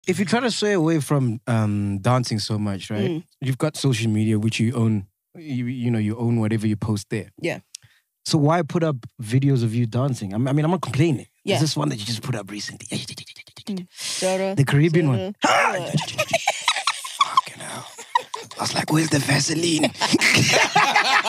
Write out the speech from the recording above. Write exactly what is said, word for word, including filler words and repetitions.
if you try to stray away from um, dancing so much, right? Mm. You've got social media, which you own. You you know you own whatever you post there. Yeah. So why put up videos of you dancing? I mean, I mean I'm not complaining. Yeah. There's this one that you just put up recently. Mm. Soda, The Caribbean soda. one. Fucking hell. I was like, where's the Vaseline?